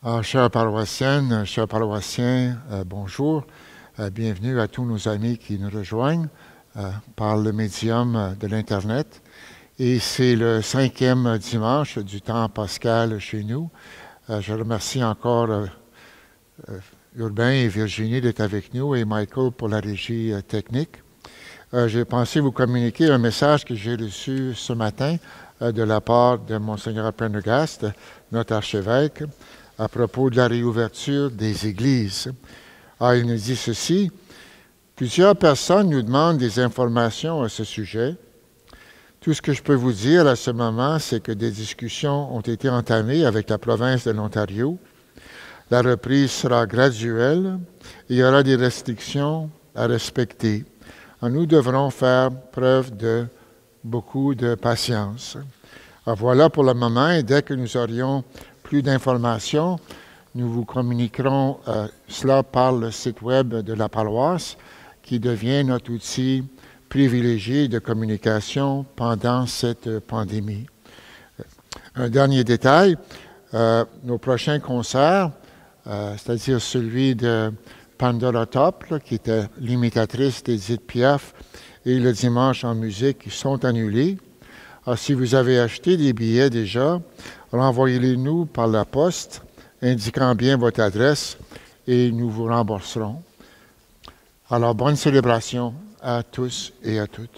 Chères paroissiennes, chers paroissiens, bonjour. Bienvenue à tous nos amis qui nous rejoignent par le médium de l'Internet. Et c'est le 5e dimanche du temps pascal chez nous. Je remercie encore Urbain et Virginie d'être avec nous et Michael pour la régie technique. J'ai pensé vous communiquer un message que j'ai reçu ce matin de la part de Monseigneur Prendergast, notre archevêque, à propos de la réouverture des églises. Il nous dit ceci: plusieurs personnes nous demandent des informations à ce sujet. Tout ce que je peux vous dire à ce moment, c'est que des discussions ont été entamées avec la province de l'Ontario. La reprise sera graduelle. Il y aura des restrictions à respecter. Nous devrons faire preuve de beaucoup de patience. Voilà pour le moment, et dès que nous aurions plus d'informations, nous vous communiquerons cela par le site web de la paroisse, qui devient notre outil privilégié de communication pendant cette pandémie. Un dernier détail, nos prochains concerts, c'est-à-dire celui de Pandora Top, qui était l'imitatrice d'Edith Piaf, et le dimanche en musique, sont annulés. Si vous avez acheté des billets déjà, renvoyez-les-nous par la poste, indiquant bien votre adresse, et nous vous rembourserons. Alors, bonne célébration à tous et à toutes.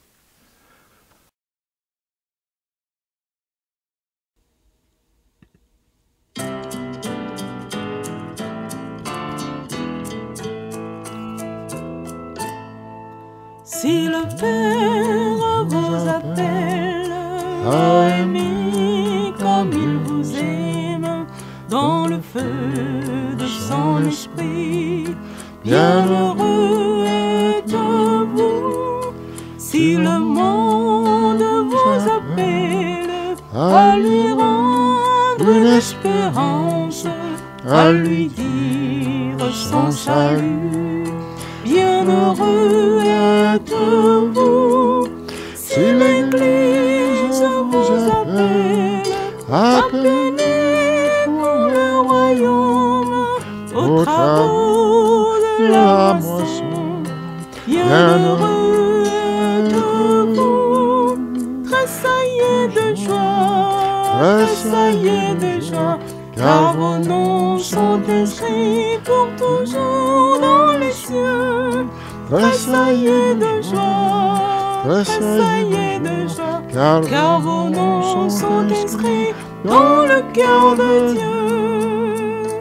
Si le Père vous appelle à aimer comme il vous aime, dans le feu de son esprit, bienheureux êtes-vous. Si le monde vous appelle à lui rendre une espérance, à lui dire son salut, bienheureux êtes-vous. Si l'Église vous appelle, appelez pour le royaume, aux travaux de la moisson, bienheureux êtes-vous. Tressaillez de joie, tressaillez de joie, car vos noms sont inscrits pour toujours dans les cieux. Tressaillez de joie, tressaillez de joie, car vos noms sont inscrits dans le cœur de Dieu.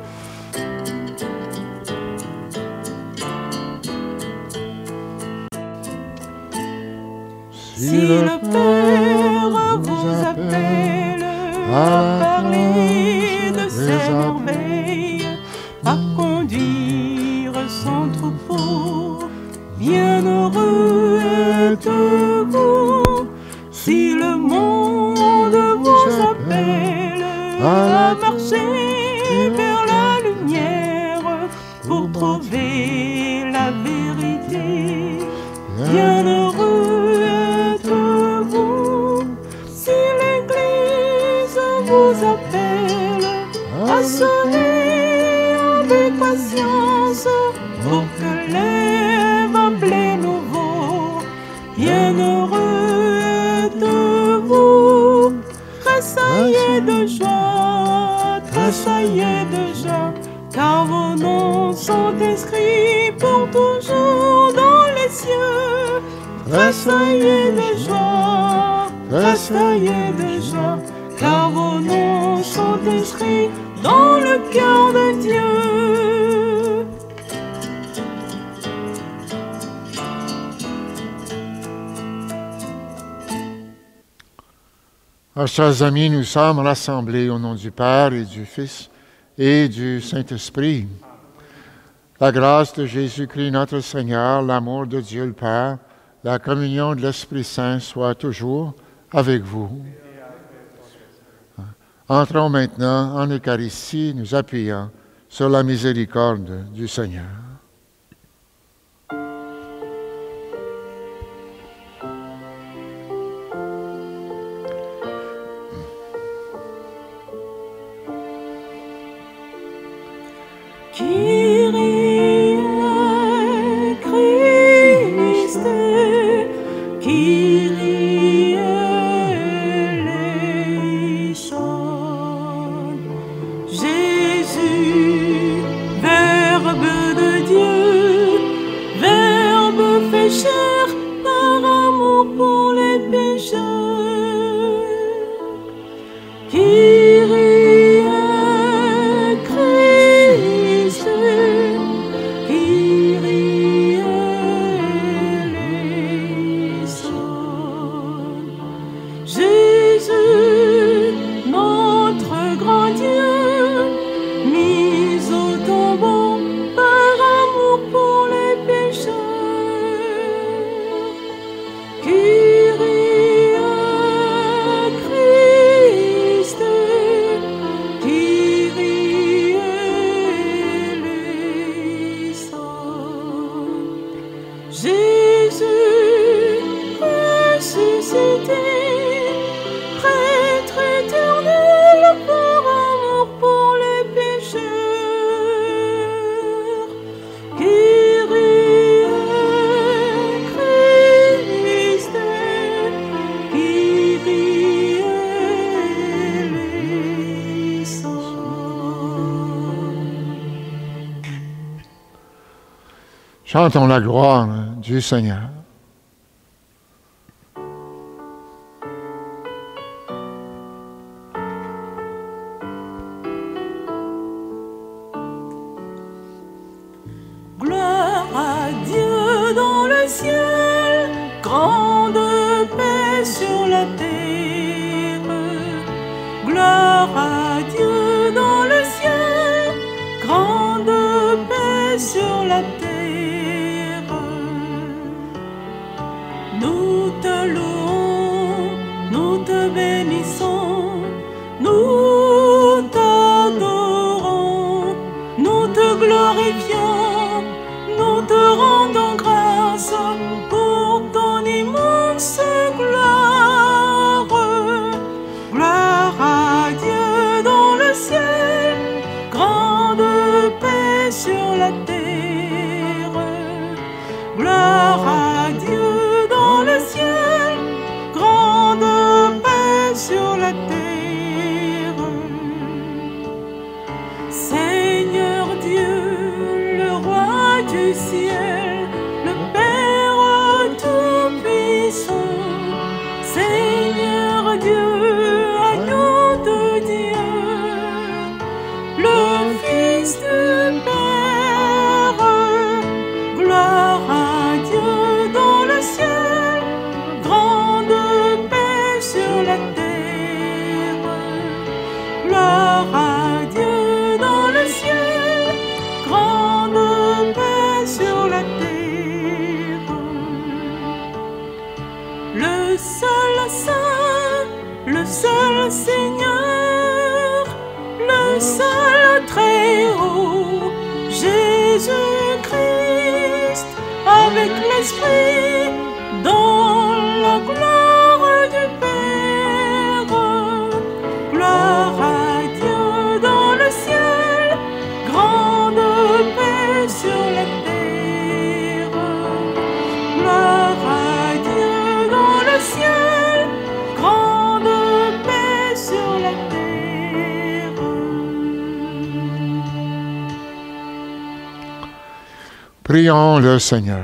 Si le Père vous appelle à parler de ses merveilles, à conduire son troupeau, bienheureux êtes-vous. Si le monde vous appelle à marcher vers la lumière pour trouver la vérité, bienheureux êtes-vous. Si l'Église vous appelle à serrer avec patience pour que lève un blé nouveau, bienheureux êtes-vous. Tressaillez de joie, tressaillez de joie, car vos noms sont inscrits pour toujours dans les cieux. Tressaillez de joie, tressaillez de joie, car vos noms sont inscrits dans le cœur de Dieu. Chers amis, nous sommes rassemblés au nom du Père et du Fils et du Saint-Esprit. La grâce de Jésus-Christ notre Seigneur, l'amour de Dieu le Père, la communion de l'Esprit Saint soit toujours avec vous. Entrons maintenant en Eucharistie, nous appuyant sur la miséricorde du Seigneur. Kyrie eleison. Jésus, Verbe de Dieu, Verbe fait chair par amour pour les pécheurs. Kyrie Christ, Kyrie eleison. Jésus, notre grand Dieu, mis au tombeau par amour pour les pécheurs. Kyrie Christ, Kyrie eleison. Jésus ressuscité, prêtre éternel par amour pour les pécheurs. Kyrie Christ, Kyrie eleison. Chantons la gloire du Seigneur. Gloire à Dieu dans le ciel, grande paix sur la terre. Gloire à Dieu dans le ciel, grande paix sur la terre. Nous te louons, nous te bénissons, nous t'adorons, nous te glorifions, nous te rendons grâce pour ton immense gloire. Gloire à Dieu dans le ciel, grande paix sur la terre. Gloire à Dieu dans le ciel, grande paix sur la terre. Seigneur Dieu, le roi du ciel, le Père tout-puissant. Seigneur Dieu, agneau de Dieu, le Fils du Père. Gloire à Dieu dans le ciel, grande paix sur la terre. Gloire à Dieu dans le ciel, grande paix sur la terre. Le seul Saint, le seul Seigneur, le seul Très-Haut, Jésus-Christ, avec l'Esprit, dans la gloire du Père. Gloire à Dieu dans le ciel, grande paix sur la terre. Gloire à Dieu dans le ciel, grande paix sur la terre. Prions le Seigneur.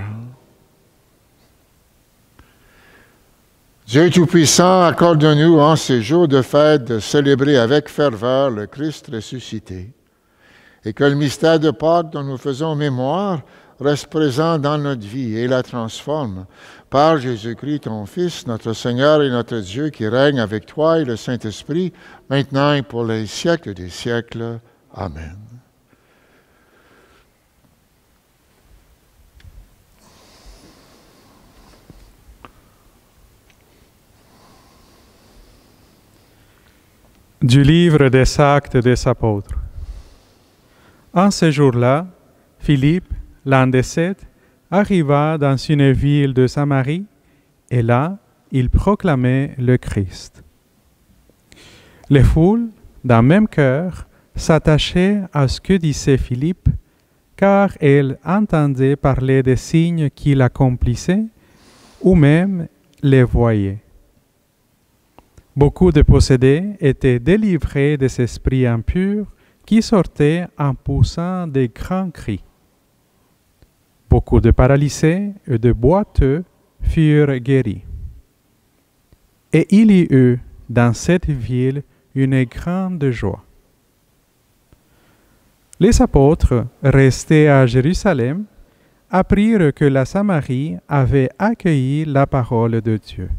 Dieu Tout-Puissant, accorde-nous en ces jours de fête de célébrer avec ferveur le Christ ressuscité, et que le mystère de Pâques dont nous faisons mémoire reste présent dans notre vie et la transforme par Jésus-Christ, ton Fils, notre Seigneur et notre Dieu, qui règne avec toi et le Saint-Esprit, maintenant et pour les siècles des siècles. Amen. Du livre des Actes des Apôtres. En ce jour-là, Philippe, l'un des 7, arriva dans une ville de Samarie, et là, il proclamait le Christ. Les foules, d'un même cœur, s'attachaient à ce que disait Philippe, car elles entendaient parler des signes qu'il accomplissait, ou même les voyait. Beaucoup de possédés étaient délivrés des esprits impurs qui sortaient en poussant des grands cris. Beaucoup de paralysés et de boiteux furent guéris. Et il y eut dans cette ville une grande joie. Les apôtres, restés à Jérusalem, apprirent que la Samarie avait accueilli la parole de Dieu.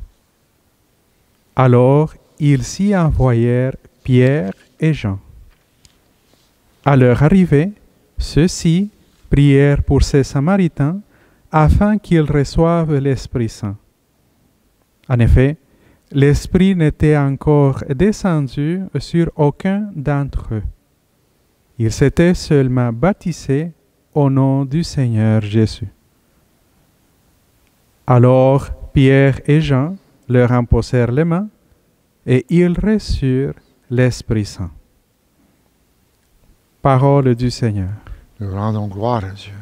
Alors ils s'y envoyèrent Pierre et Jean. À leur arrivée, ceux-ci prièrent pour ces Samaritains afin qu'ils reçoivent l'Esprit Saint. En effet, l'Esprit n'était encore descendu sur aucun d'entre eux. Ils s'étaient seulement baptisés au nom du Seigneur Jésus. Alors Pierre et Jean leur imposèrent les mains et ils reçurent l'Esprit Saint. Parole du Seigneur. Nous rendons gloire à Dieu.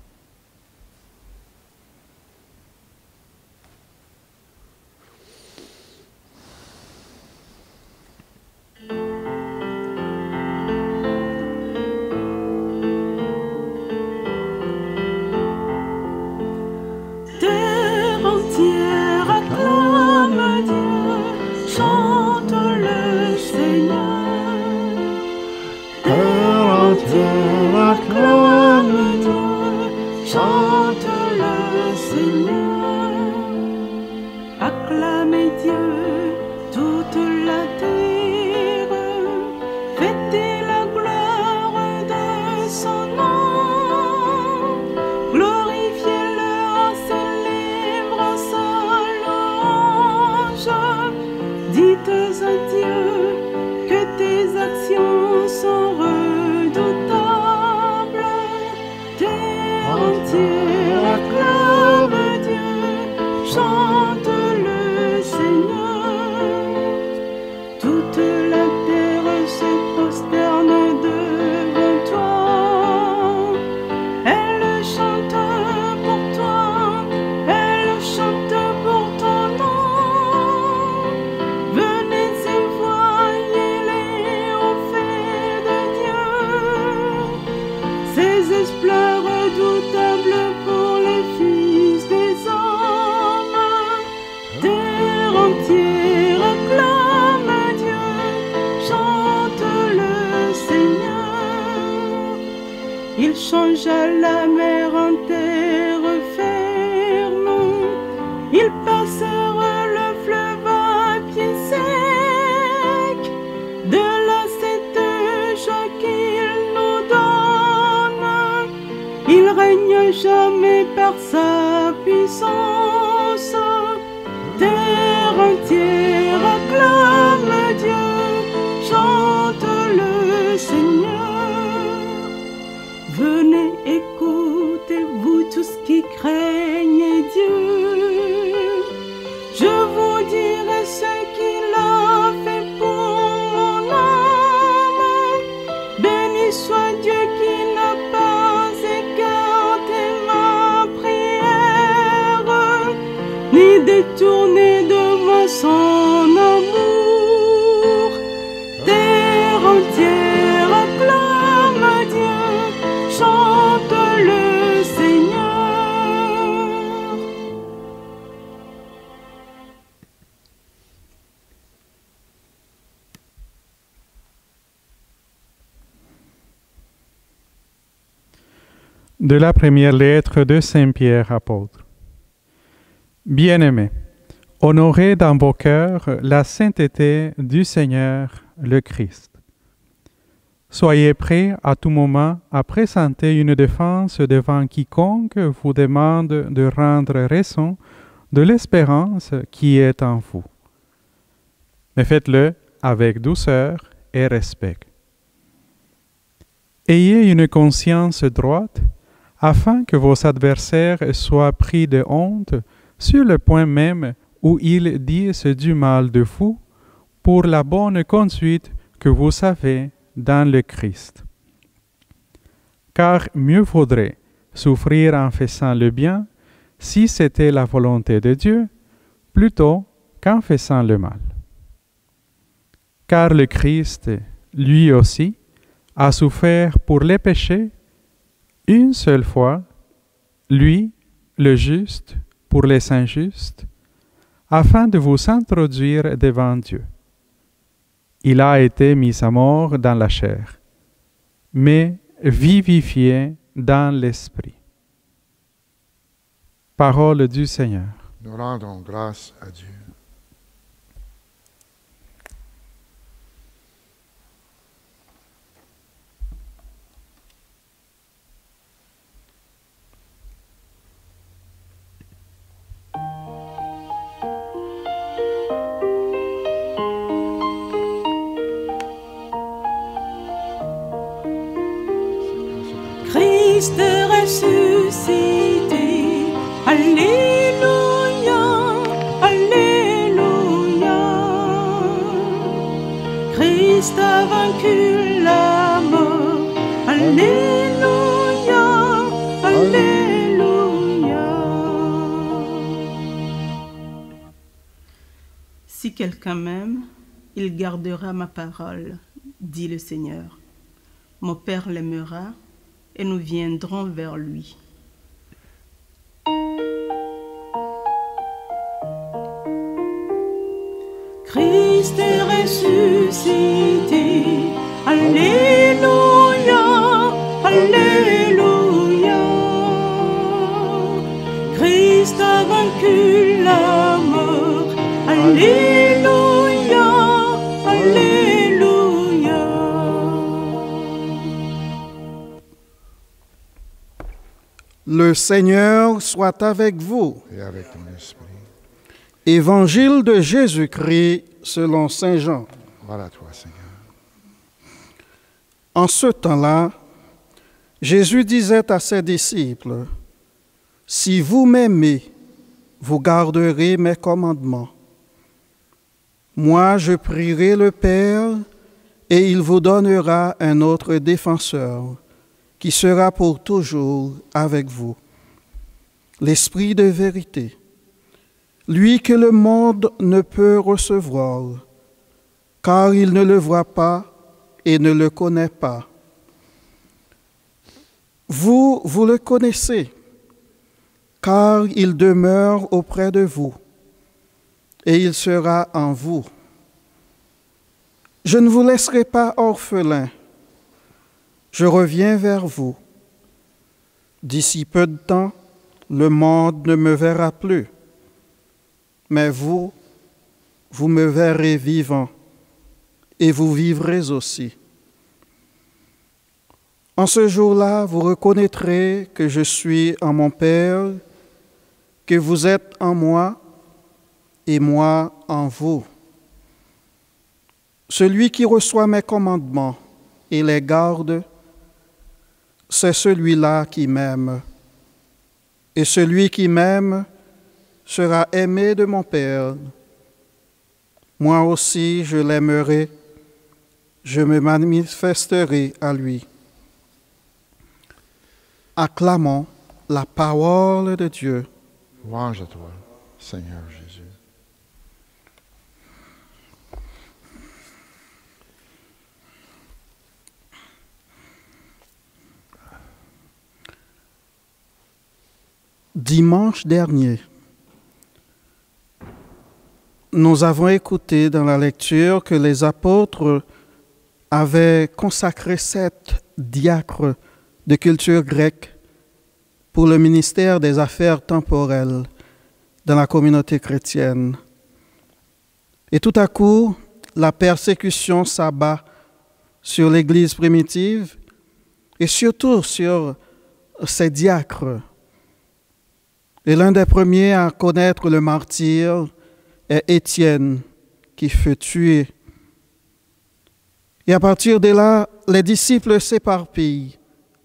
Terre entière acclame Dieu, chante le Seigneur. Terre entière acclame Dieu, chante le Seigneur. Acclamez Dieu, toute la terre, fêtez la gloire de son nom. Glorifiez-le en célébrant sa louange. Dites à Dieu que tes actions sont redoutables. Terre entière acclame Dieu, chante le Seigneur. Toute la terre se prosterne devant toi. Elle chante pour toi, elle chante pour ton nom. Venez et voyez les hauts faits de Dieu, ses exploits redoutables pour les fils des hommes. Terre entière acclame Dieu, chante le Seigneur. Il changea la mer en terre ferme, il passera le fleuve à pied sec. De là cette joie qu'il nous donne, il règne jamais par sa puissance. Terre entière acclame Dieu, chante le Seigneur. Venez, écoutez, vous tous qui craignez Dieu. Je vous dirai ce qu'il a fait pour mon âme. Béni soit Dieu qui n'a pas écarté ma prière, ni détourné de moi son amour. Terre entière acclame Dieu, chante le Seigneur. De la première lettre de Saint Pierre apôtre. Bien-aimés, honorez dans vos cœurs la sainteté du Seigneur le Christ. Soyez prêts à tout moment à présenter une défense devant quiconque vous demande de rendre raison de l'espérance qui est en vous. Mais faites-le avec douceur et respect. Ayez une conscience droite afin que vos adversaires soient pris de honte sur le point même où ils disent du mal de vous pour la bonne conduite que vous avez dans le Christ. Car mieux vaudrait souffrir en faisant le bien, si c'était la volonté de Dieu, plutôt qu'en faisant le mal. Car le Christ, lui aussi, a souffert pour les péchés une seule fois, lui, le juste, pour les injustes, afin de vous introduire devant Dieu. Il a été mis à mort dans la chair, mais vivifié dans l'esprit. Parole du Seigneur. Nous rendons grâce à Dieu. Christ ressuscité, Alléluia, Alléluia. Christ a vaincu la mort, Alléluia, Alléluia. Si quelqu'un m'aime, il gardera ma parole, dit le Seigneur. Mon Père l'aimera, et nous viendrons vers lui. Christ est ressuscité, Alléluia, Alléluia. Christ a vaincu la mort, Alléluia, Alléluia. Le Seigneur soit avec vous. Et avec ton esprit. Évangile de Jésus-Christ selon Saint Jean. Voilà toi, Seigneur. En ce temps-là, Jésus disait à ses disciples, « Si vous m'aimez, vous garderez mes commandements. Moi, je prierai le Père, et il vous donnera un autre défenseur, qui sera pour toujours avec vous. L'Esprit de vérité, lui que le monde ne peut recevoir, car il ne le voit pas et ne le connaît pas. Vous le connaissez, car il demeure auprès de vous, et il sera en vous. Je ne vous laisserai pas orphelins. Je reviens vers vous. D'ici peu de temps, le monde ne me verra plus, mais vous me verrez vivant, et vous vivrez aussi. En ce jour-là, vous reconnaîtrez que je suis en mon Père, que vous êtes en moi, et moi en vous. Celui qui reçoit mes commandements et les garde, c'est celui-là qui m'aime. Et celui qui m'aime sera aimé de mon Père. Moi aussi, je l'aimerai, je me manifesterai à lui. Acclamons la parole de Dieu. Louange à toi, Seigneur Jésus. Dimanche dernier, nous avons écouté dans la lecture que les apôtres avaient consacré 7 diacres de culture grecque pour le ministère des affaires temporelles dans la communauté chrétienne. Et tout à coup, la persécution s'abat sur l'Église primitive et surtout sur ses diacres. Et l'un des premiers à connaître le martyre est Étienne, qui fut tué. Et à partir de là, les disciples s'éparpillent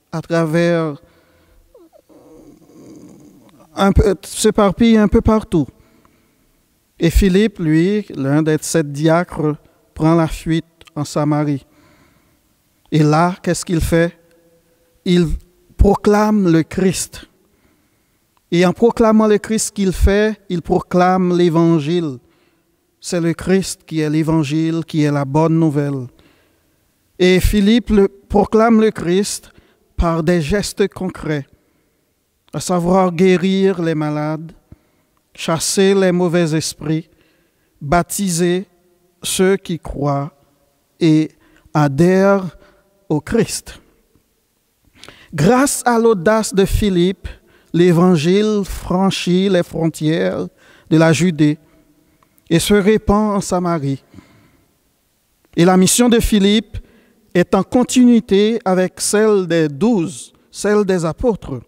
s'éparpillent un peu partout. Et Philippe, lui, l'un des 7 diacres, prend la fuite en Samarie. Et là, qu'est-ce qu'il fait? Il proclame le Christ. Et en proclamant le Christ qu'il fait, il proclame l'Évangile. C'est le Christ qui est l'Évangile, qui est la bonne nouvelle. Et Philippe proclame le Christ par des gestes concrets, à savoir guérir les malades, chasser les mauvais esprits, baptiser ceux qui croient et adhèrent au Christ. Grâce à l'audace de Philippe, l'Évangile franchit les frontières de la Judée et se répand en Samarie. Et la mission de Philippe est en continuité avec celle des 12, celle des apôtres.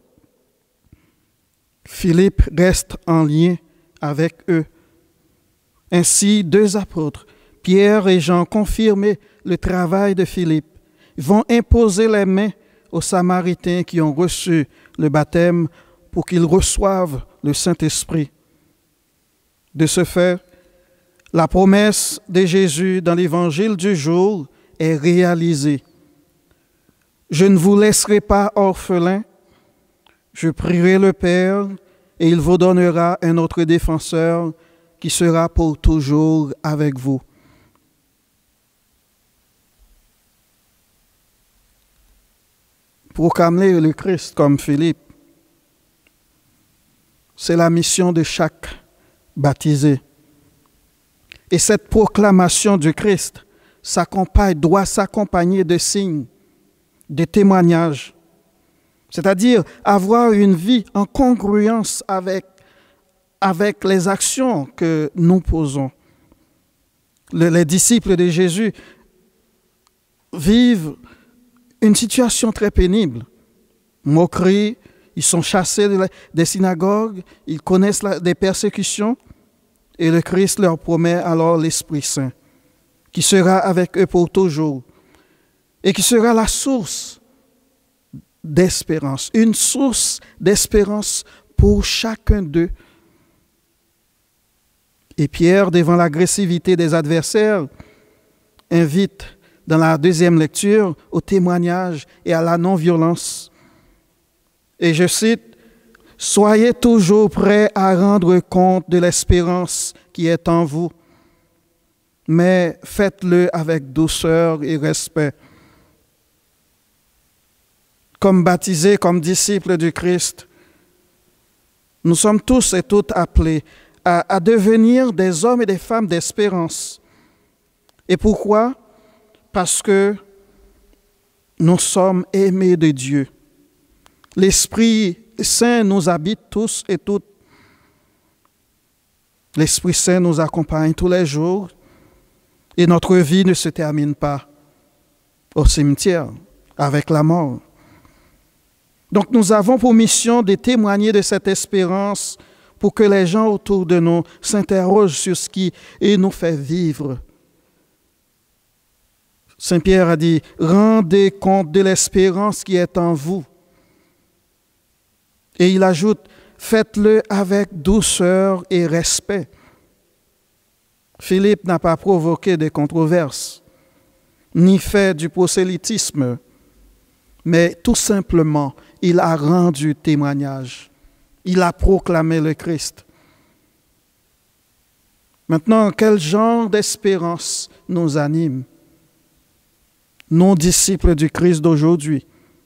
Philippe reste en lien avec eux. Ainsi, 2 apôtres, Pierre et Jean, confirmaient le travail de Philippe, vont imposer les mains aux Samaritains qui ont reçu le baptême pour qu'ils reçoivent le Saint-Esprit. De ce fait, la promesse de Jésus dans l'Évangile du jour est réalisée. Je ne vous laisserai pas orphelins, je prierai le Père et il vous donnera un autre défenseur qui sera pour toujours avec vous. Proclamer le Christ comme Philippe, c'est la mission de chaque baptisé. Et cette proclamation du Christ doit s'accompagner de signes, de témoignages, c'est-à-dire avoir une vie en congruence avec les actions que nous posons. Les disciples de Jésus vivent une situation très pénible. Moquerie, ils sont chassés des synagogues, ils connaissent des persécutions, et le Christ leur promet alors l'Esprit Saint, qui sera avec eux pour toujours, et qui sera la source d'espérance, une source d'espérance pour chacun d'eux. Et Pierre, devant l'agressivité des adversaires, invite dans la deuxième lecture au témoignage et à la non-violence. Et je cite, « Soyez toujours prêts à rendre compte de l'espérance qui est en vous, mais faites-le avec douceur et respect. » Comme baptisés, comme disciples du Christ, nous sommes tous et toutes appelés à devenir des hommes et des femmes d'espérance. Et pourquoi? Parce que nous sommes aimés de Dieu. L'Esprit Saint nous habite tous et toutes. L'Esprit Saint nous accompagne tous les jours et notre vie ne se termine pas au cimetière avec la mort. Donc nous avons pour mission de témoigner de cette espérance pour que les gens autour de nous s'interrogent sur ce qui nous fait vivre. Saint Pierre a dit, « Rendez compte de l'espérance qui est en vous. » Et il ajoute, « Faites-le avec douceur et respect. » Philippe n'a pas provoqué de controverses, ni fait du prosélytisme, mais tout simplement, il a rendu témoignage. Il a proclamé le Christ. Maintenant, quel genre d'espérance nous anime? Nos disciples du Christ d'aujourd'hui.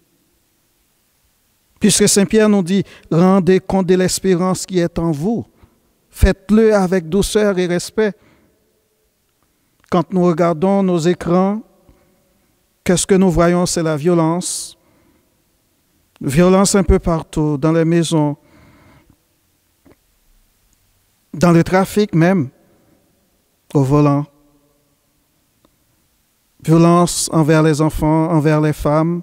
Puisque Saint Pierre nous dit, rendez compte de l'espérance qui est en vous. Faites-le avec douceur et respect. Quand nous regardons nos écrans, qu'est-ce que nous voyons? C'est la violence. Violence un peu partout, dans les maisons, dans le trafic même, au volant. Violence envers les enfants, envers les femmes,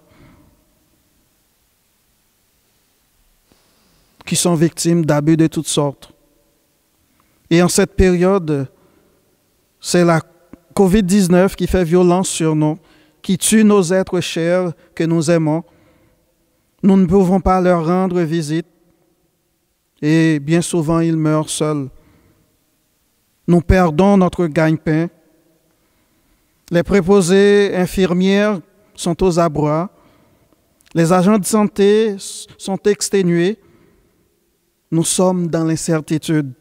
qui sont victimes d'abus de toutes sortes. Et en cette période, c'est la COVID-19 qui fait violence sur nous, qui tue nos êtres chers que nous aimons. Nous ne pouvons pas leur rendre visite et bien souvent ils meurent seuls. Nous perdons notre gagne-pain. Les préposés infirmières sont aux abois. Les agents de santé sont exténués. nous sommes dans l'incertitude.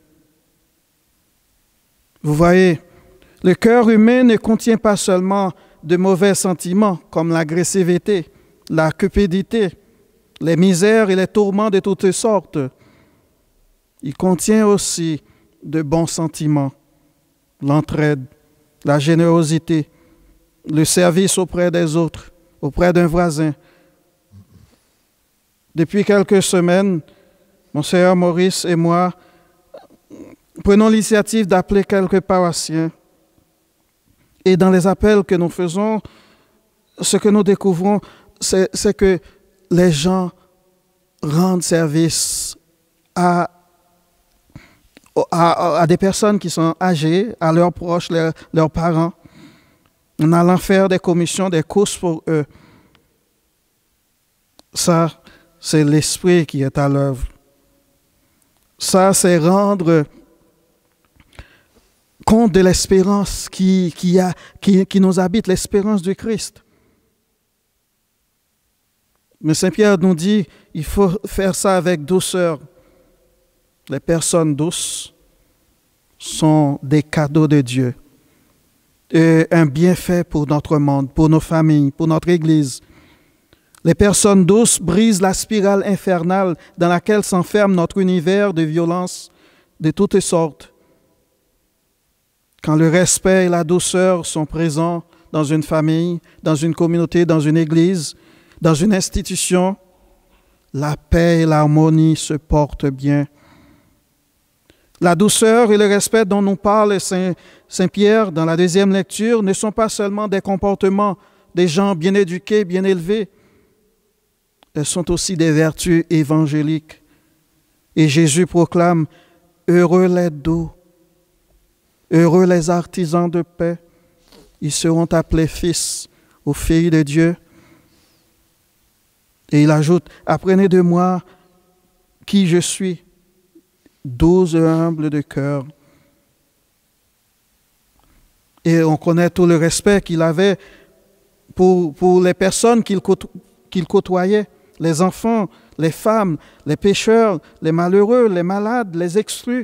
Vous voyez, le cœur humain ne contient pas seulement de mauvais sentiments comme l'agressivité, la cupidité, les misères et les tourments de toutes sortes. Il contient aussi de bons sentiments, l'entraide, la générosité, le service auprès des autres, auprès d'un voisin. Depuis quelques semaines, Monseigneur Maurice et moi prenons l'initiative d'appeler quelques paroissiens. Et dans les appels que nous faisons, ce que nous découvrons, c'est que les gens rendent service à des personnes qui sont âgées, à leurs proches, leurs parents, en allant faire des commissions, des courses pour eux. Ça, c'est l'esprit qui est à l'œuvre. Ça, c'est rendre compte de l'espérance qui nous habite, l'espérance du Christ. Mais Saint Pierre nous dit, il faut faire ça avec douceur. Les personnes douces sont des cadeaux de Dieu. Et un bienfait pour notre monde, pour nos familles, pour notre Église. Les personnes douces brisent la spirale infernale dans laquelle s'enferme notre univers de violence de toutes sortes. Quand le respect et la douceur sont présents dans une famille, dans une communauté, dans une église, dans une institution, la paix et l'harmonie se portent bien. La douceur et le respect dont nous parle Saint Pierre dans la deuxième lecture ne sont pas seulement des comportements des gens bien éduqués, bien élevés. Elles sont aussi des vertus évangéliques. Et Jésus proclame « Heureux les doux, heureux les artisans de paix, ils seront appelés fils ou filles de Dieu. » Et il ajoute « Apprenez de moi qui je suis, doux et humble de cœur. » Et on connaît tout le respect qu'il avait pour les personnes qu'il côtoyait, les enfants, les femmes, les pécheurs, les malheureux, les malades, les exclus.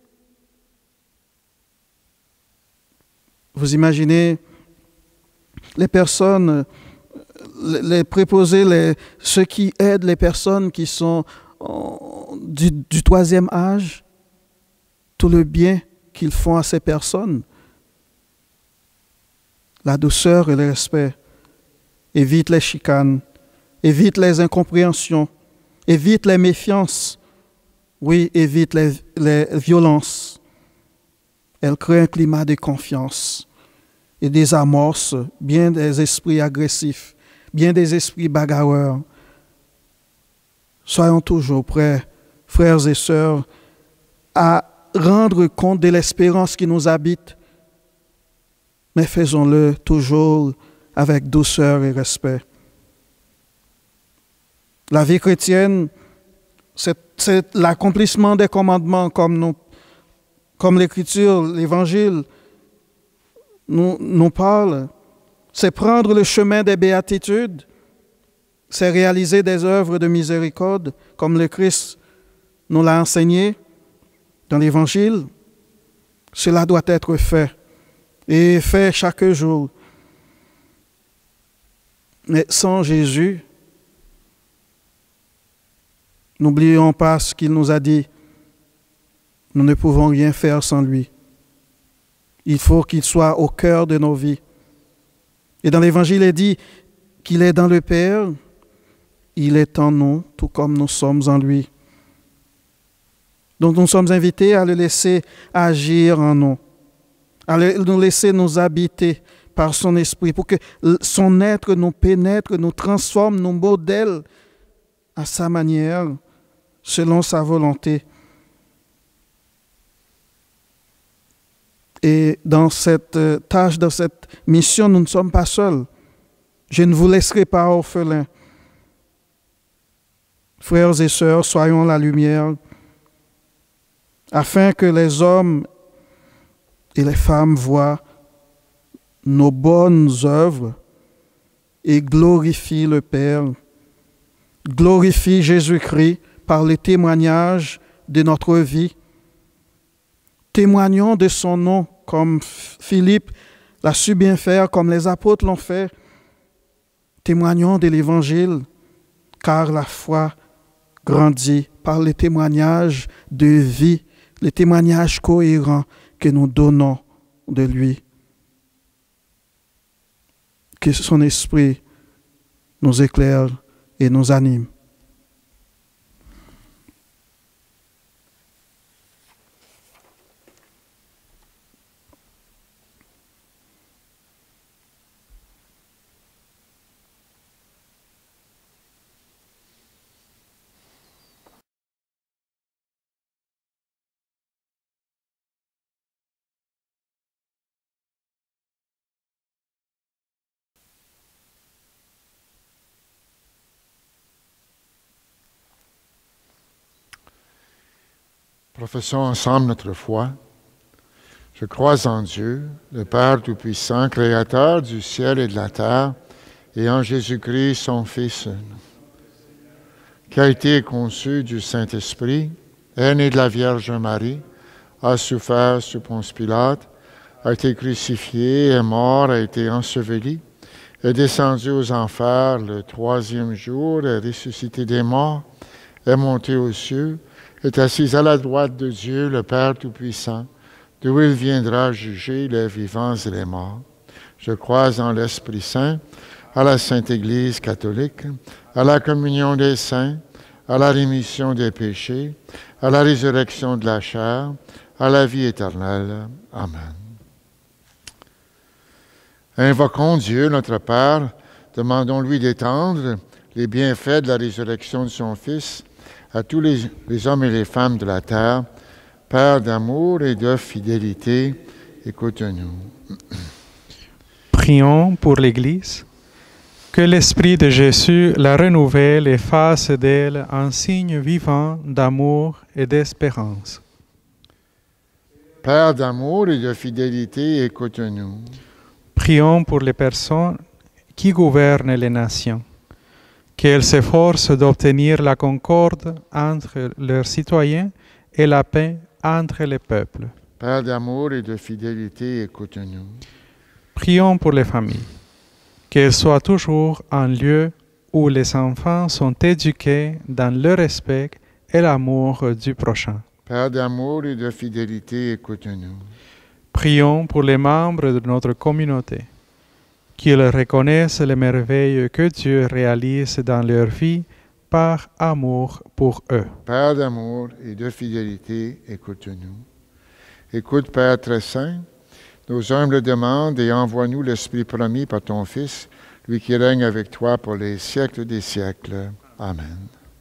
Vous imaginez les personnes, les préposés, ceux qui aident les personnes qui sont du troisième âge, tout le bien qu'ils font à ces personnes. La douceur et le respect évite les chicanes, évite les incompréhensions, évite les méfiances, oui, évite les violences. Elle crée un climat de confiance et désamorce bien des esprits agressifs, bien des esprits bagarreurs. Soyons toujours prêts, frères et sœurs, à rendre compte de l'espérance qui nous habite, mais faisons-le toujours avec douceur et respect. La vie chrétienne, c'est l'accomplissement des commandements comme l'Écriture, l'Évangile nous parle. C'est prendre le chemin des béatitudes, c'est réaliser des œuvres de miséricorde comme le Christ nous l'a enseigné dans l'Évangile. Cela doit être fait et fait chaque jour. Mais sans Jésus, n'oublions pas ce qu'il nous a dit. Nous ne pouvons rien faire sans lui. Il faut qu'il soit au cœur de nos vies. Et dans l'Évangile, il dit qu'il est dans le Père, il est en nous, tout comme nous sommes en lui. Donc nous sommes invités à le laisser agir en nous, à nous laisser nous habiter par son esprit, pour que son être nous pénètre, nous transforme, nous modèle à sa manière, selon sa volonté. Et dans cette tâche, dans cette mission, nous ne sommes pas seuls. Je ne vous laisserai pas orphelins. Frères et sœurs, soyons la lumière, afin que les hommes et les femmes voient nos bonnes œuvres et glorifient le Père, glorifient Jésus-Christ par le témoignage de notre vie. Témoignons de son nom comme Philippe l'a su bien faire, comme les apôtres l'ont fait. Témoignons de l'Évangile, car la foi grandit par les témoignages de vie, les témoignages cohérents que nous donnons de lui. Que son esprit nous éclaire et nous anime. Professons ensemble notre foi. Je crois en Dieu, le Père Tout-Puissant, Créateur du ciel et de la terre, et en Jésus-Christ, son Fils, qui a été conçu du Saint-Esprit, est né de la Vierge Marie, a souffert sous Ponce Pilate, a été crucifié, est mort, a été enseveli, est descendu aux enfers le 3e jour, est ressuscité des morts, est monté aux cieux, est assis à la droite de Dieu, le Père Tout-Puissant, d'où il viendra juger les vivants et les morts. Je crois en l'Esprit Saint, à la Sainte Église catholique, à la communion des saints, à la rémission des péchés, à la résurrection de la chair, à la vie éternelle. Amen. Invoquons Dieu, notre Père, demandons-lui d'étendre les bienfaits de la résurrection de son Fils à tous les hommes et les femmes de la terre. Père d'amour et de fidélité, écoute-nous. Prions pour l'Église. Que l'Esprit de Jésus la renouvelle et fasse d'elle un signe vivant d'amour et d'espérance. Père d'amour et de fidélité, écoute-nous. Prions pour les personnes qui gouvernent les nations. Qu'elles s'efforcent d'obtenir la concorde entre leurs citoyens et la paix entre les peuples. Père d'amour et de fidélité, écoute-nous. Prions pour les familles. Qu'elles soient toujours un lieu où les enfants sont éduqués dans le respect et l'amour du prochain. Père d'amour et de fidélité, écoute-nous. Prions pour les membres de notre communauté. Qu'ils reconnaissent les merveilles que Dieu réalise dans leur vie par amour pour eux. Père d'amour et de fidélité, écoute-nous. Écoute, Père très saint, nos humbles demandes et envoie-nous l'Esprit promis par ton Fils, lui qui règne avec toi pour les siècles des siècles. Amen.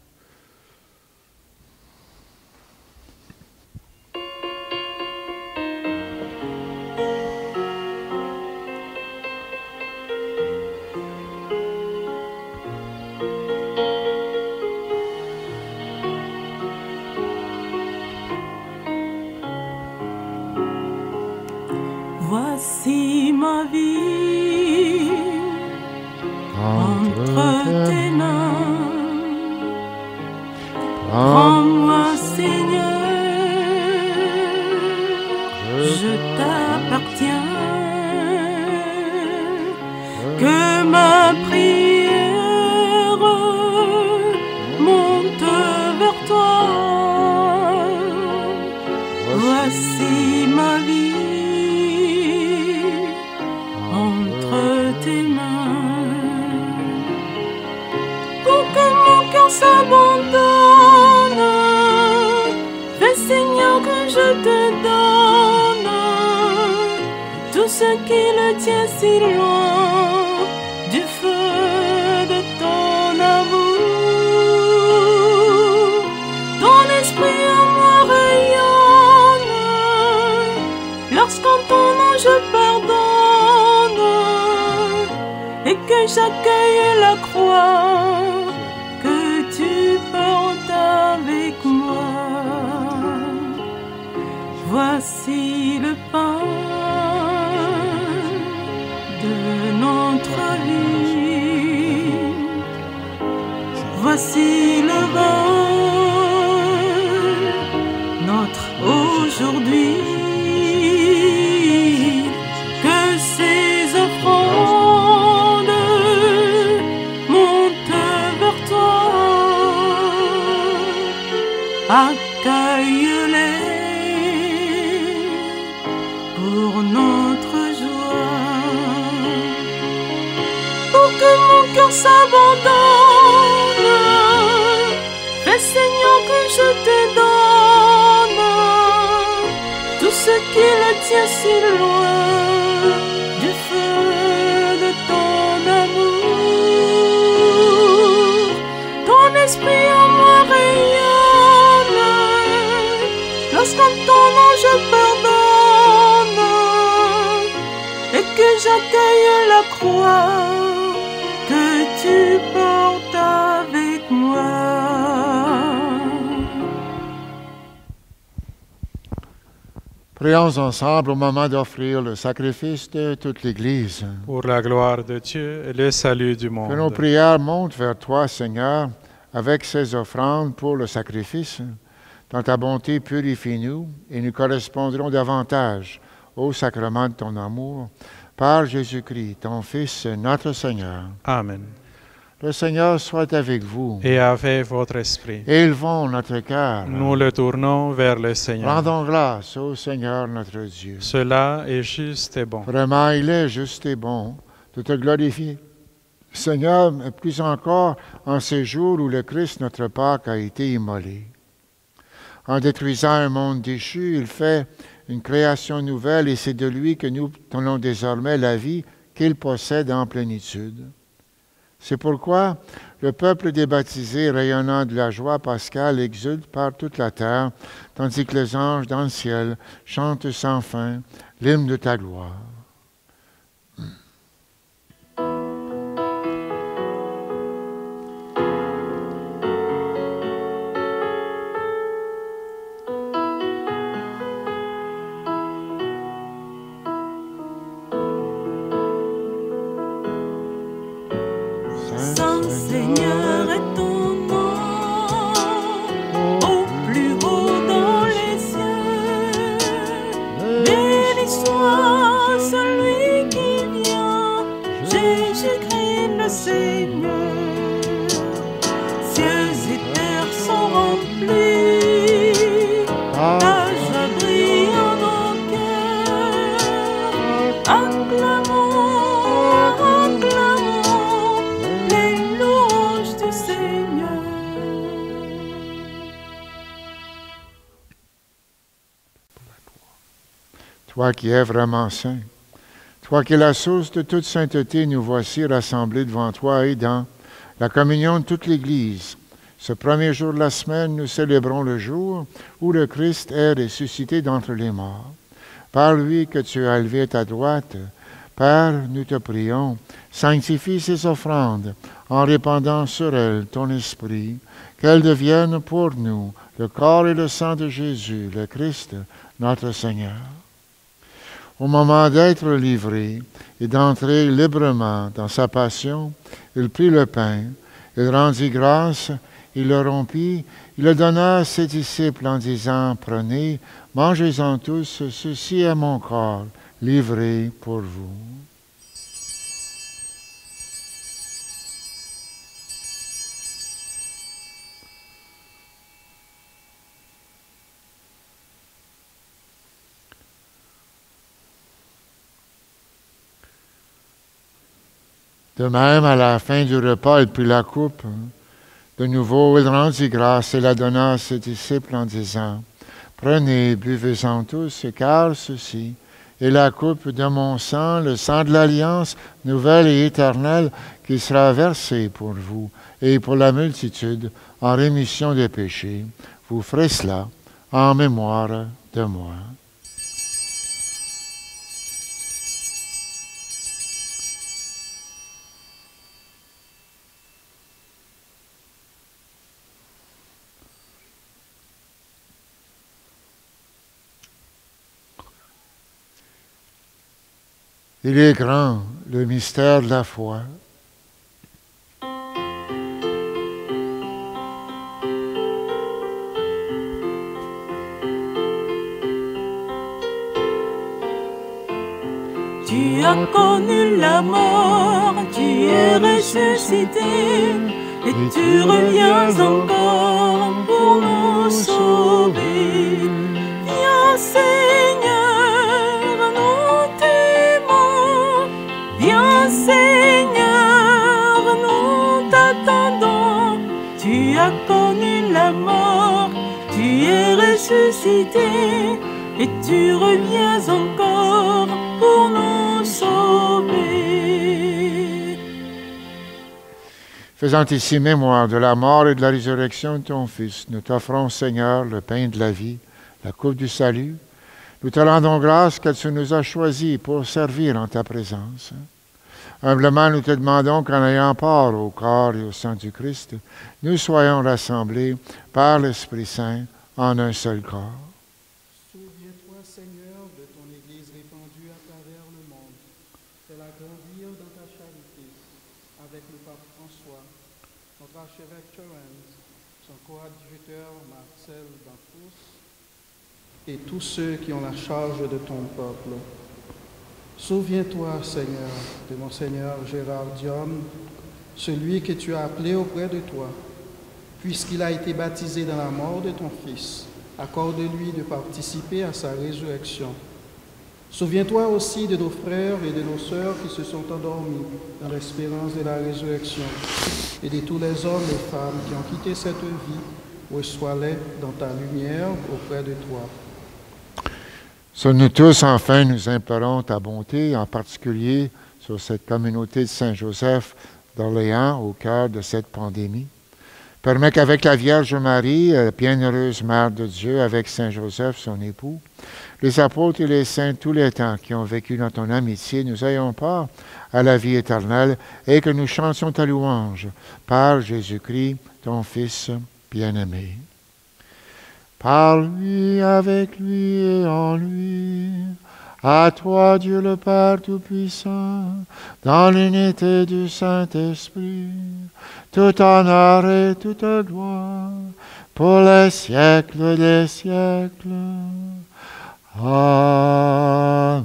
Voici ma vie entre tes mains. Prends-moi, Seigneur, je t'appartiens. Que ma prière monte vers toi. Voici ma vie entre tes mains. Pour que mon cœur s'abandonne, fais, Seigneur, que je te donne tout ce qui le tient si loin du feu de ton amour. Ton esprit en moi rayonne lorsqu'en ton nom je pardonne et que j'accueille la croix que tu portes avec moi. Voici le pain de notre vie. Voici le vin notre joie. Pour que mon cœur s'abandonne, fais Seigneur que je te donne tout ce qui le tient si loin du feu de ton amour. Ton esprit en moi rayonne lorsqu'en ton nom je pardonne et que j'accueille la croix que tu portes avec moi. Prions ensemble au moment d'offrir le sacrifice de toute l'Église. Pour la gloire de Dieu et le salut du monde. Que nos prières montent vers toi, Seigneur, avec ces offrandes pour le sacrifice. Dans ta bonté, purifie-nous et nous correspondrons davantage au sacrement de ton amour. Par Jésus-Christ, ton Fils, notre Seigneur. Amen. Le Seigneur soit avec vous. Et avec votre esprit. Élevons notre cœur. Nous le tournons vers le Seigneur. Rendons grâce au Seigneur notre Dieu. Cela est juste et bon. Vraiment, il est juste et bon de te glorifier. Seigneur, plus encore en ces jours où le Christ, notre Pâque, a été immolé. En détruisant un monde déchu, il fait une création nouvelle et c'est de lui que nous tenons désormais la vie qu'il possède en plénitude. C'est pourquoi le peuple des baptisés, rayonnant de la joie pascale, exulte par toute la terre, tandis que les anges dans le ciel chantent sans fin l'hymne de ta gloire. Saint Seigneur est ton nom, au plus haut dans les cieux. Béni soit celui qui vient, Jésus-Christ le Seigneur. Cieux et terre sont remplis, ta joie brille en nos cœurs. Acclamons, acclamons les louanges du Seigneur. Toi qui es vraiment saint, toi qui es la source de toute sainteté, nous voici rassemblés devant toi et dans la communion de toute l'Église. Ce premier jour de la semaine, nous célébrons le jour où le Christ est ressuscité d'entre les morts. Par lui que tu as élevé à ta droite, Père, nous te prions, sanctifie ces offrandes en répandant sur elles ton esprit, qu'elles deviennent pour nous le corps et le sang de Jésus, le Christ, notre Seigneur. Au moment d'être livré et d'entrer librement dans sa passion, il prit le pain, il rendit grâce, il le rompit, il le donna à ses disciples en disant, « Prenez, mangez-en tous, ceci est mon corps, livré pour vous. » De même, à la fin du repas, il prit la coupe. De nouveau, il rendit grâce et la donna à ses disciples en disant, « Prenez, buvez-en tous, car ceci est la coupe de mon sang, le sang de l'Alliance nouvelle et éternelle, qui sera versé pour vous et pour la multitude en rémission des péchés. Vous ferez cela en mémoire de moi. » Il est grand, le mystère de la foi. Tu as connu la mort, tu es ressuscité, et tu reviens encore pour nous sauver. Viens Seigneur, nous as connu la mort, tu es ressuscité, et tu reviens encore pour nous sauver. Faisant ici mémoire de la mort et de la résurrection de ton Fils, nous t'offrons, Seigneur, le pain de la vie, la coupe du salut. Nous te rendons grâce que tu nous as choisis pour servir en ta présence. Humblement, nous te demandons qu'en ayant part au corps et au sang du Christ, nous soyons rassemblés par l'Esprit Saint en un seul corps. Souviens-toi, Seigneur, de ton Église répandue à travers le monde. Fais-la grandir dans ta charité, avec le pape François, notre archevêque Terence, son coadjuteur Marcel Danfous, et tous ceux qui ont la charge de ton peuple. Souviens-toi, Seigneur, de Monseigneur Gérard Diome, celui que tu as appelé auprès de toi, puisqu'il a été baptisé dans la mort de ton Fils. Accorde-lui de participer à sa résurrection. Souviens-toi aussi de nos frères et de nos sœurs qui se sont endormis dans l'espérance de la résurrection, et de tous les hommes et femmes qui ont quitté cette vie. Reçois-les dans ta lumière auprès de toi. Sur nous tous, enfin, nous implorons ta bonté, en particulier sur cette communauté de Saint-Joseph d'Orléans au cœur de cette pandémie. Permets qu'avec la Vierge Marie, bienheureuse Mère de Dieu, avec Saint-Joseph, son époux, les apôtres et les saints de tous les temps qui ont vécu dans ton amitié, nous ayons part à la vie éternelle et que nous chantions ta louange par Jésus-Christ, ton Fils bien-aimé. Par lui, avec lui et en lui, à toi, Dieu le Père Tout-Puissant, dans l'unité du Saint-Esprit, tout honneur et toute gloire, pour les siècles des siècles. Amen.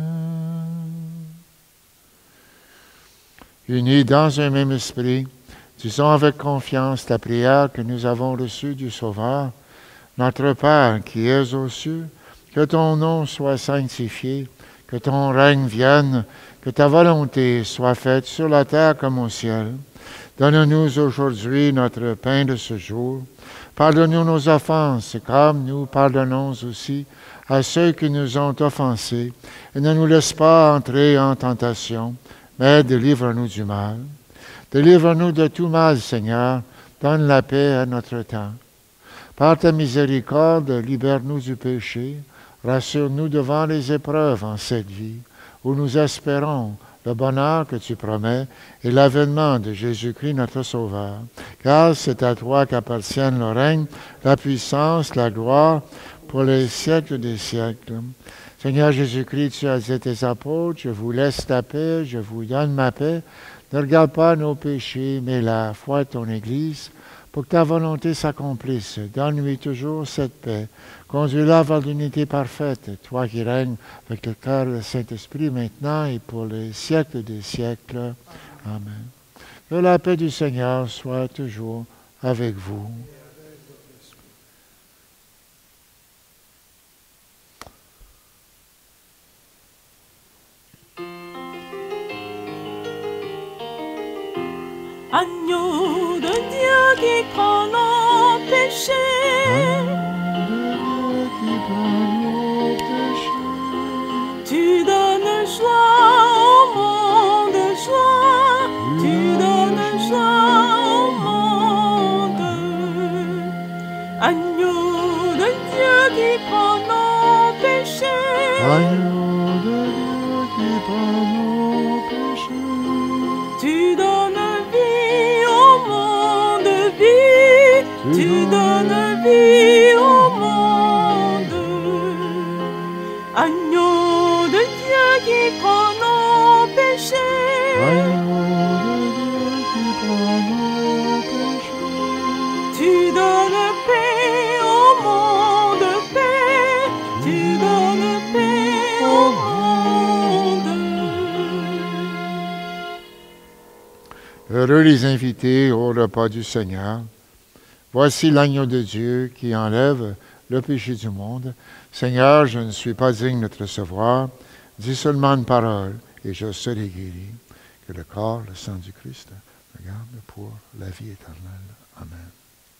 Unis dans un même esprit, disons avec confiance la prière que nous avons reçue du Sauveur. Notre Père qui es aux cieux, que ton nom soit sanctifié, que ton règne vienne, que ta volonté soit faite sur la terre comme au ciel. Donne-nous aujourd'hui notre pain de ce jour. Pardonne-nous nos offenses, comme nous pardonnons aussi à ceux qui nous ont offensés. Et ne nous laisse pas entrer en tentation, mais délivre-nous du mal. Délivre-nous de tout mal, Seigneur. Donne la paix à notre temps. Par ta miséricorde, libère-nous du péché, rassure-nous devant les épreuves en cette vie, où nous espérons le bonheur que tu promets et l'avènement de Jésus-Christ notre Sauveur. Car c'est à toi qu'appartiennent le règne, la puissance, la gloire, pour les siècles des siècles. Seigneur Jésus-Christ, tu as dit à tes apôtres, je vous laisse ta paix, je vous donne ma paix. Ne regarde pas nos péchés, mais la foi de ton Église, pour que ta volonté s'accomplisse. Donne-lui toujours cette paix. Conduis-la vers l'unité parfaite, toi qui règnes avec le cœur du Saint-Esprit maintenant et pour les siècles des siècles. Amen. Que la paix du Seigneur soit toujours avec vous. Agneau de Dieu qui prend nos péchés, tu donnes joie au monde, joie, tu donnes joie au monde. Agneau de Dieu qui prend nos péchés, Agneau de Dieu qui prend nos péchés, tu donnes vie au monde, vie, tu donnes vie au monde. Agneau de Dieu qui prend nos péchés, Agneau de Dieu qui prend nos péchés, tu donnes paix au monde, paix, tu donnes paix au monde. Heureux les invités au repas du Seigneur. Voici l'agneau de Dieu qui enlève le péché du monde. Seigneur, je ne suis pas digne de te recevoir. Dis seulement une parole et je serai guéri. Que le corps, le sang du Christ me garde pour la vie éternelle. Amen.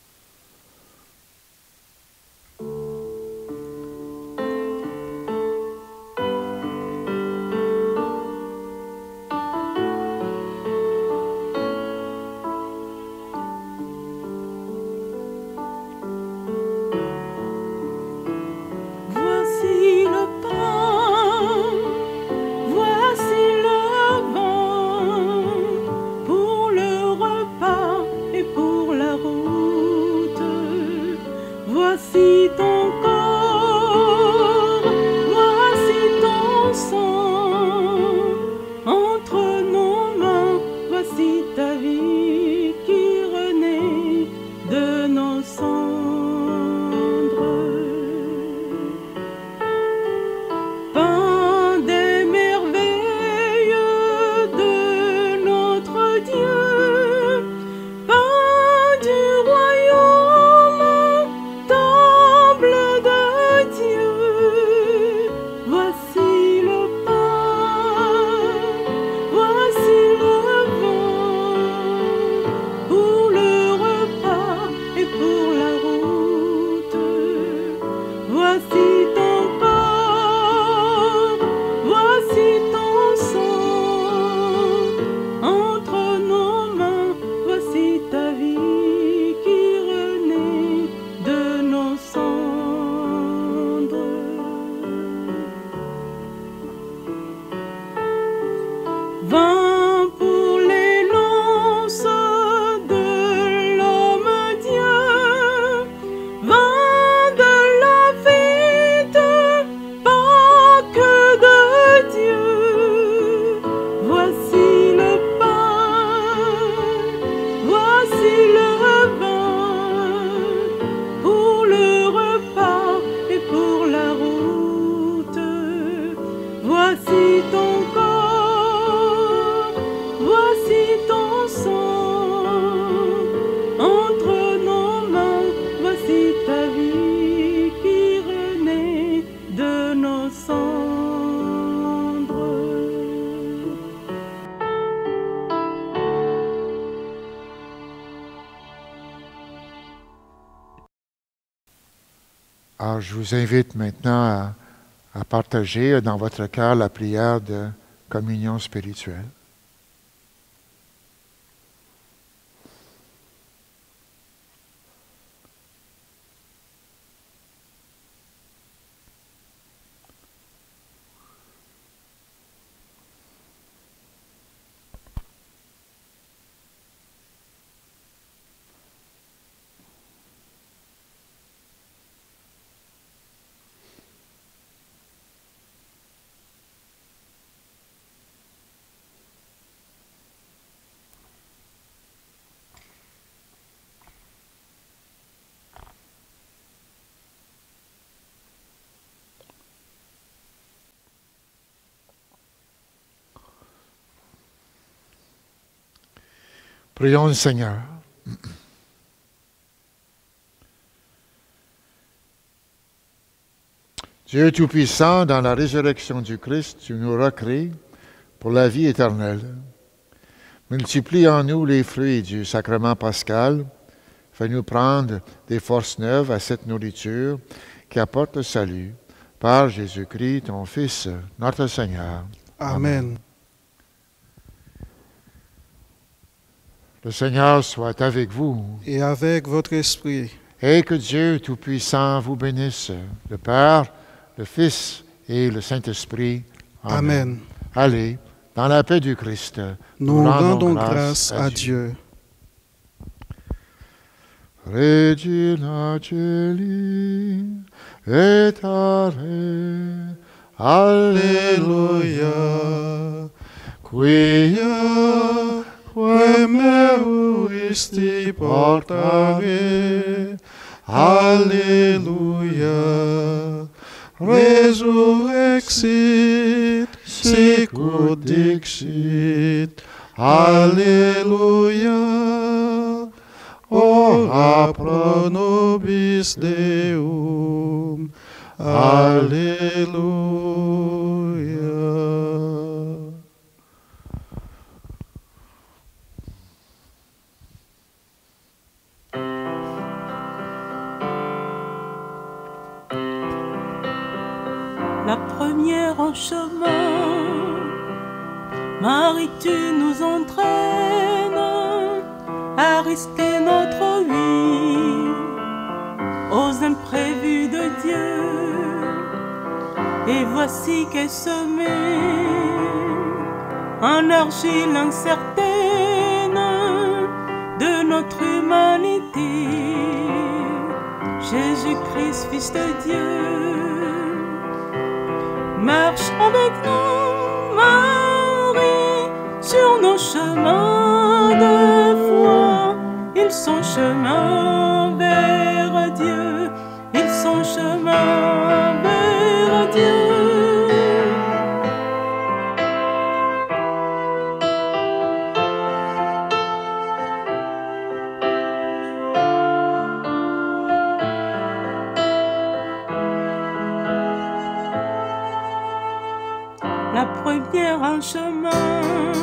Vin pour les lances de l'homme-dieu, vin de la vie de Pâques de Dieu. Voici le pain, voici le vin, pour le repas et pour la route. Voici ton corps, voici ton sang, entre nos mains, voici ta vie qui renaît de nos cendres. Alors, je vous invite maintenant à partager dans votre cœur la prière de communion spirituelle. Prions le Seigneur. Dieu Tout-Puissant, dans la résurrection du Christ, tu nous recrées pour la vie éternelle. Multiplie en nous les fruits du sacrement pascal. Fais-nous prendre des forces neuves à cette nourriture qui apporte le salut. Par Jésus-Christ, ton Fils, notre Seigneur. Amen. Le Seigneur soit avec vous. Et avec votre esprit. Et que Dieu Tout-Puissant vous bénisse, le Père, le Fils et le Saint-Esprit. Amen. Allez, dans la paix du Christ, Nous rendons grâce à Dieu. Regina Celi et Are, Alleluia, quia quemeristi portare, Alleluia, resurrexit, sicut dixit, Alleluia, ora pro nobis Deum, Alleluia. La première en chemin, Marie, tu nous entraînes à risquer notre vie aux imprévus de Dieu. Et voici qu'est semée en argile incertaine de notre humanité. Jésus-Christ, Fils de Dieu, marche avec nous, Marie, sur nos chemins de foi. Ils sont chemin vers Dieu, ils sont chemin vers Dieu. La première en chemin,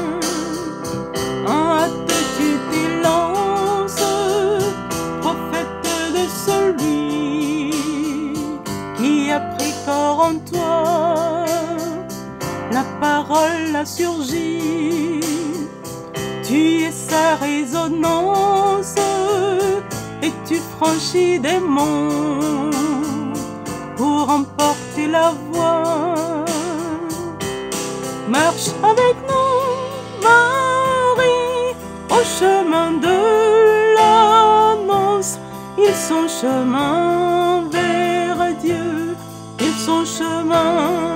en hâte tu t'y lances, prophète de celui qui a pris corps en toi. La parole a surgi, tu es sa résonance, et tu franchis des monts pour emporter la voix. Marche avec nous, son chemin vers Dieu et son chemin